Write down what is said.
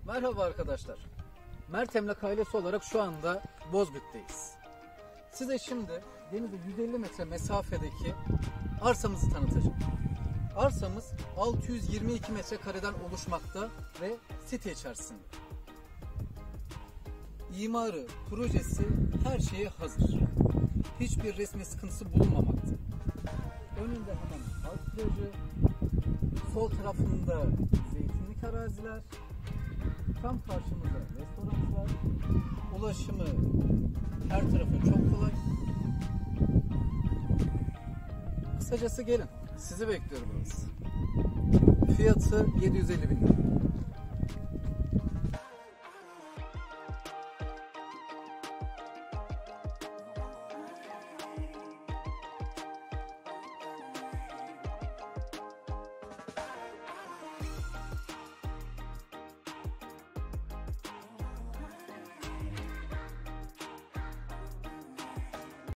Merhaba arkadaşlar. Mert Emlak ailesi olarak şu anda Bozbük'teyiz. Size şimdi denize 150 metre mesafedeki arsamızı tanıtacağım. Arsamız 622 metrekareden oluşmakta ve site içerisinde. İmarı, projesi, her şeye hazır. Hiçbir resmi sıkıntısı bulunmamakta. Önünde hemen halk plajı, sol tarafında zeytinlik araziler, tam karşımızda restoran var. Ulaşımı her tarafa çok kolay. Kısacası gelin. Sizi bekliyorum. Fiyatı 750.000 lira.